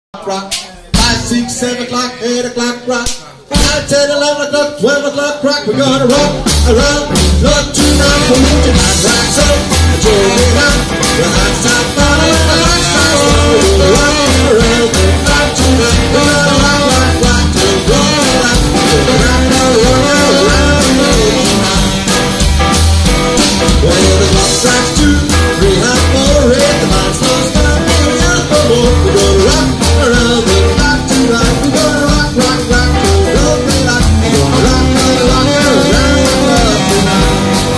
rock. 5, 6, 7 o'clock, 8 o'clock, rock. 9, 10, 11 o'clock, 12 o'clock, rock. We're gonna rock around, not tonight, for we tonight, rock. So, join me now. The hot side party, the hot side party. We're gonna rock around, not tonight. We're gonna rock, rock, rock, till dawn, rock. We're gonna rock around tonight. Well, the clock strikes 2, 3, half more red. The lights don't stop, we're gonna go more. We're gonna rock around the clock tonight. We're gonna rock, rock, rock till dawn daylight. We're gonna rock around the clock tonight.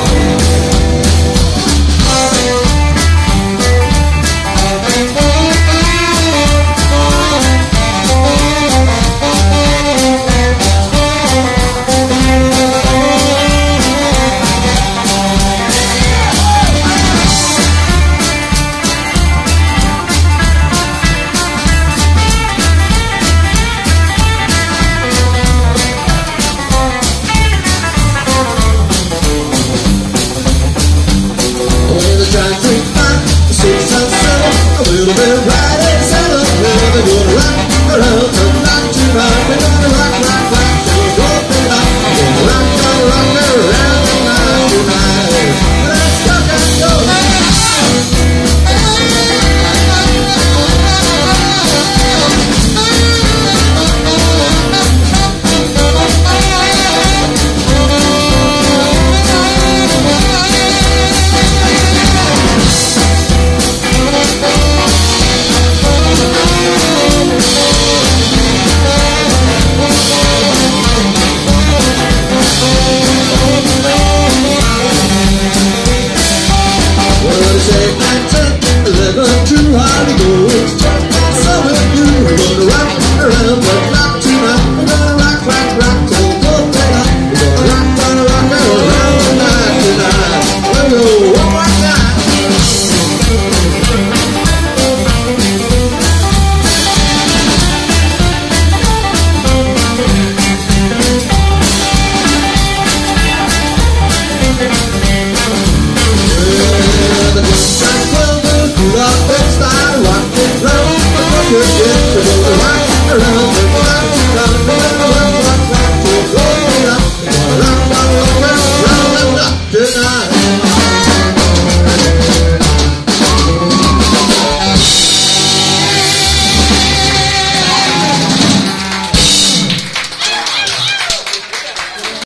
A little bit right and settle. We're gonna rock around the clock tonight. We're gonna rock, rock, rock till dawn daylight. We're gonna rock around the clock tonight. Let's rock and go. Say 9, 10, 11, too hard to go. It's just so with you. We're gonna rock around the clock tonight. We're gonna rock, rock, rock till dawn daylight. We're gonna rock around the night tonight. We'll go one more time. Tonight.